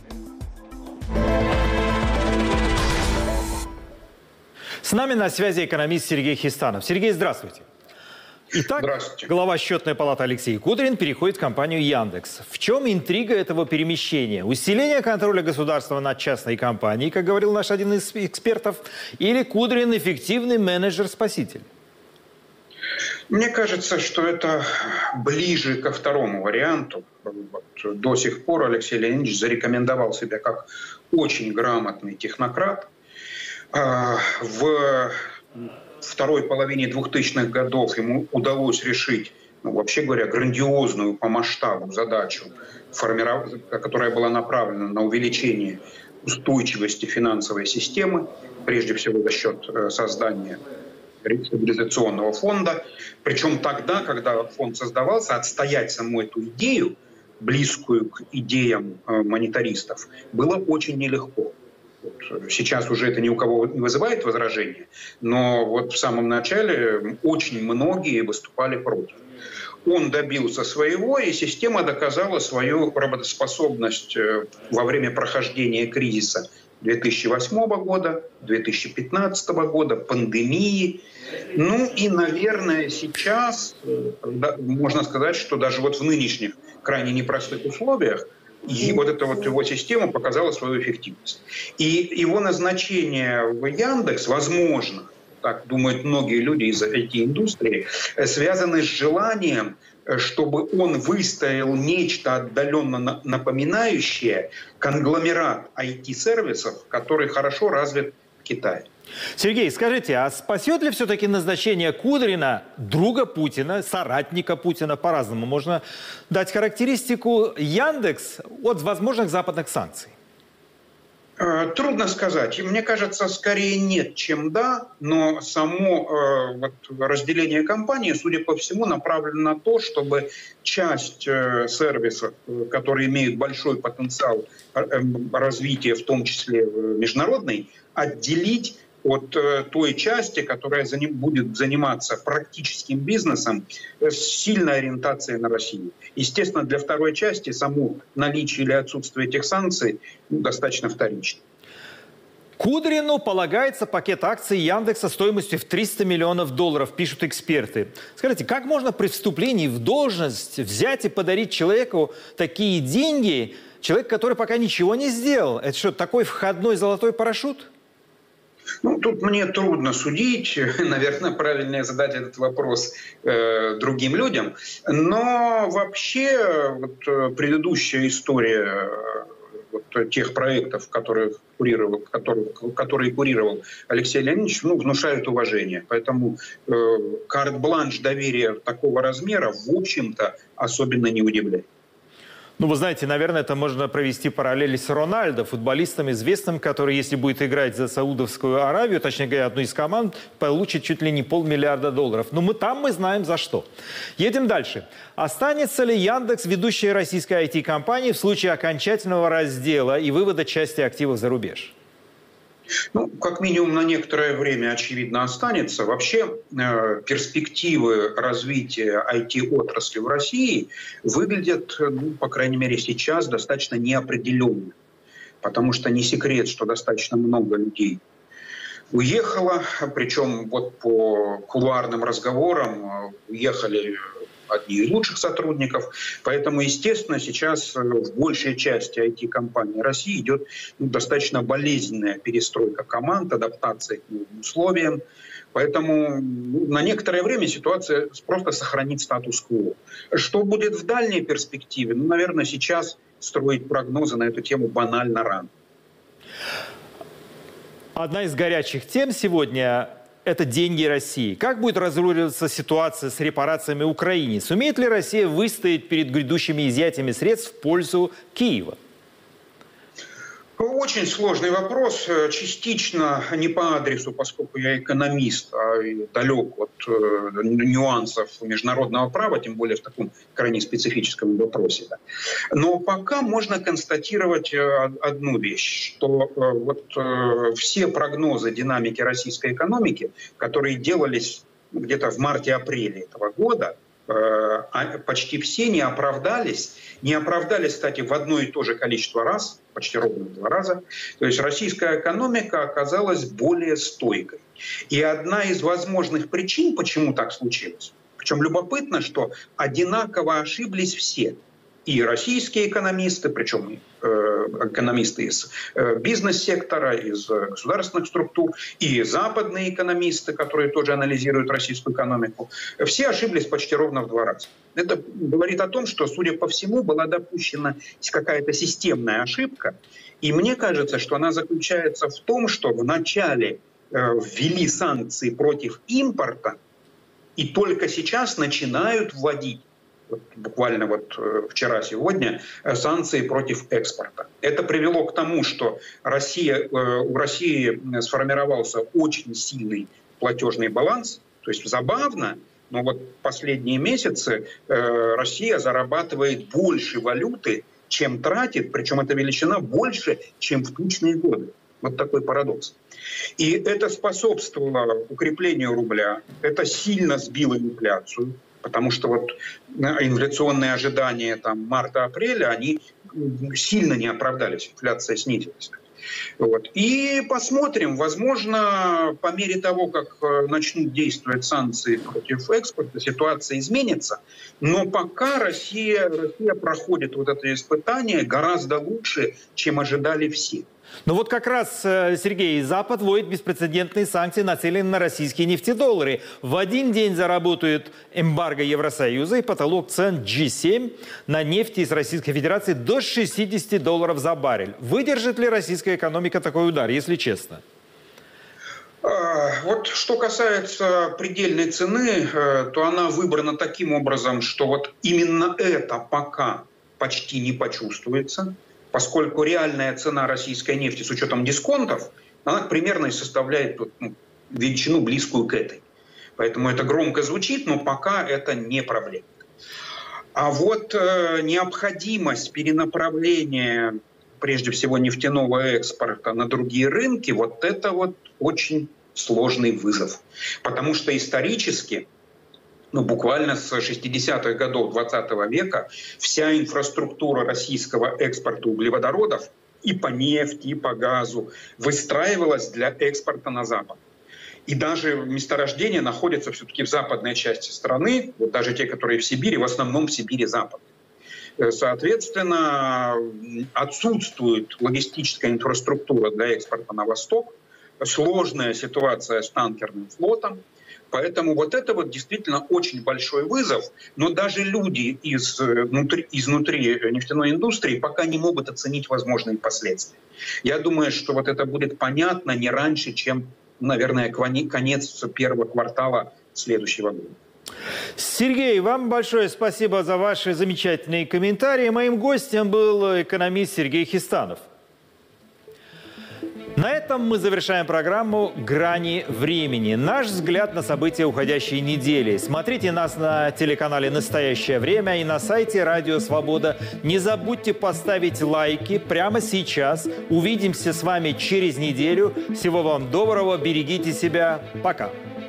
С нами на связи экономист Сергей Хистанов. Сергей, здравствуйте. Итак, глава счетной палаты Алексей Кудрин переходит в компанию Яндекс. В чем интрига этого перемещения? Усиление контроля государства над частной компанией, как говорил наш один из экспертов, или Кудрин эффективный менеджер-спаситель? Мне кажется, что это ближе ко второму варианту. До сих пор Алексей Леонидович зарекомендовал себя как очень грамотный технократ. В второй половине 2000-х годов ему удалось решить, вообще говоря, грандиозную по масштабу задачу, которая была направлена на увеличение устойчивости финансовой системы, прежде всего за счет создания стабилизационного фонда. Причем тогда, когда фонд создавался, отстоять саму эту идею, близкую к идеям монетаристов, было очень нелегко. Сейчас уже это ни у кого не вызывает возражения, но вот в самом начале очень многие выступали против. Он добился своего, и система доказала свою работоспособность во время прохождения кризиса 2008 года, 2015 года, пандемии. Ну и, наверное, сейчас можно сказать, что даже вот в нынешних крайне непростых условиях и вот эта вот его система показала свою эффективность. И его назначение в Яндекс, возможно, так думают многие люди из IT-индустрии, связаны с желанием, чтобы он выстроил нечто отдаленно напоминающее конгломерат IT-сервисов, который хорошо развит в Китае. Сергей, скажите, а спасет ли все-таки назначение Кудрина, друга Путина, соратника Путина, по-разному можно дать характеристику, Яндекс от возможных западных санкций? Трудно сказать. Мне кажется, скорее нет, чем да, но само разделение компании, судя по всему, направлено на то, чтобы часть сервисов, которые имеют большой потенциал развития, в том числе международный, отделить от той части, которая будет заниматься практическим бизнесом с сильной ориентацией на Россию. Естественно, для второй части само наличие или отсутствие этих санкций достаточно вторично. Кудрину полагается пакет акций Яндекса стоимостью в $300 миллионов, пишут эксперты. Скажите, как можно при вступлении в должность взять и подарить человеку такие деньги, человек, который пока ничего не сделал? Это что, такой входной золотой парашют? Ну, тут мне трудно судить. Наверное, правильнее задать этот вопрос другим людям. Но вообще предыдущая история тех проектов, которые курировал Алексей Леонидович, внушают уважение. Поэтому карт-бланш доверия такого размера, в общем-то, особенно не удивляет. Ну, вы знаете, наверное, это можно провести параллели с Рональдо, футболистом известным, который, если будет играть за Саудовскую Аравию, точнее говоря, одну из команд, получит чуть ли не $500 миллиарда. Но мы знаем за что. Едем дальше. Останется ли Яндекс ведущей российской IT-компанией в случае окончательного раздела и вывода части активов за рубеж? Ну, как минимум на некоторое время, очевидно, останется. Вообще перспективы развития IT-отрасли в России выглядят, ну, по крайней мере сейчас, достаточно неопределенно. Потому что не секрет, что достаточно много людей уехало, причем вот по кулуарным разговорам уехали одни из лучших сотрудников. Поэтому, естественно, сейчас в большей части IT-компаний России идет достаточно болезненная перестройка команд, адаптация к новым условиям. Поэтому на некоторое время ситуация просто сохранит статус-кво. Что будет в дальней перспективе? Ну, наверное, сейчас строить прогнозы на эту тему банально рано. Одна из горячих тем сегодня – это деньги России. Как будет разруливаться ситуация с репарациями Украине? Сумеет ли Россия выстоять перед грядущими изъятиями средств в пользу Киева? Очень сложный вопрос, частично не по адресу, поскольку я экономист, а далек от нюансов международного права, тем более в таком крайне специфическом вопросе. Да. Но пока можно констатировать одну вещь, что вот все прогнозы динамики российской экономики, которые делались где-то в марте-апреле этого года, почти все не оправдались. Не оправдались, кстати, в одно и то же количество раз, почти ровно в 2 раза. То есть российская экономика оказалась более стойкой. И одна из возможных причин, почему так случилось, причем любопытно, что одинаково ошиблись все. И российские экономисты, причем экономисты из бизнес-сектора, из государственных структур, и западные экономисты, которые тоже анализируют российскую экономику, все ошиблись почти ровно в 2 раза. Это говорит о том, что, судя по всему, была допущена какая-то системная ошибка. И мне кажется, что она заключается в том, что вначале ввели санкции против импорта, и только сейчас начинают вводить, буквально вот вчера-сегодня, санкции против экспорта. Это привело к тому, что у России сформировался очень сильный платежный баланс. То есть забавно, но вот последние месяцы Россия зарабатывает больше валюты, чем тратит, причем эта величина больше, чем в тучные годы. Вот такой парадокс. И это способствовало укреплению рубля, это сильно сбило инфляцию. Потому что вот инфляционные ожидания там, марта-апреля, они сильно не оправдались, инфляция снизилась. Вот. И посмотрим, возможно, по мере того, как начнут действовать санкции против экспорта, ситуация изменится. Но пока Россия проходит вот это испытание гораздо лучше, чем ожидали все. Ну вот как раз, Сергей, Запад вводит беспрецедентные санкции, нацеленные на российские нефтедоллары. В один день заработает эмбарго Евросоюза и потолок цен G7 на нефть из Российской Федерации до $60 за баррель. Выдержит ли российская экономика такой удар, если честно? Вот что касается предельной цены, то она выбрана таким образом, что вот именно это пока почти не почувствуется. Поскольку реальная цена российской нефти с учетом дисконтов, она примерно и составляет величину близкую к этой. Поэтому это громко звучит, но пока это не проблема. А вот необходимость перенаправления, прежде всего, нефтяного экспорта на другие рынки, вот это вот очень сложный вызов. Потому что исторически, буквально с 60-х годов 20 века вся инфраструктура российского экспорта углеводородов и по нефти, и по газу выстраивалась для экспорта на Запад. И даже месторождения находятся все-таки в западной части страны, вот даже те, которые в Сибири, в основном в Сибири западной. Соответственно, отсутствует логистическая инфраструктура для экспорта на восток, сложная ситуация с танкерным флотом. Поэтому вот это вот действительно очень большой вызов, но даже люди изнутри нефтяной индустрии пока не могут оценить возможные последствия. Я думаю, что вот это будет понятно не раньше, чем, наверное, конец первого квартала следующего года. Сергей, вам большое спасибо за ваши замечательные комментарии. Моим гостем был экономист Сергей Хистанов. На этом мы завершаем программу «Грани времени». Наш взгляд на события уходящей недели. Смотрите нас на телеканале «Настоящее время» и на сайте «Радио Свобода». Не забудьте поставить лайки прямо сейчас. Увидимся с вами через неделю. Всего вам доброго, берегите себя. Пока.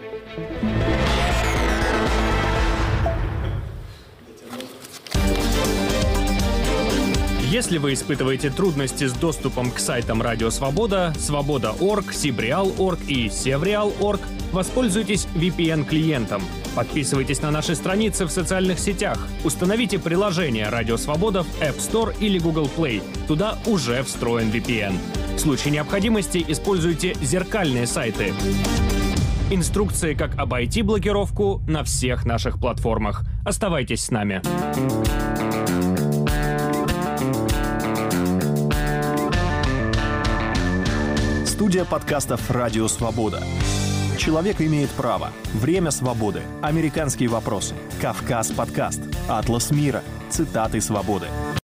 Если вы испытываете трудности с доступом к сайтам Радио Свобода, Свобода.орг, Сибреал.орг и Севреал.орг, воспользуйтесь VPN-клиентом. Подписывайтесь на наши страницы в социальных сетях. Установите приложение Радио Свобода в App Store или Google Play. Туда уже встроен VPN. В случае необходимости используйте зеркальные сайты. Инструкции, как обойти блокировку, на всех наших платформах. Оставайтесь с нами. Студия подкастов «Радио Свобода». «Человек имеет право», «Время свободы», «Американские вопросы», «Кавказ подкаст», «Атлас мира», «Цитаты свободы».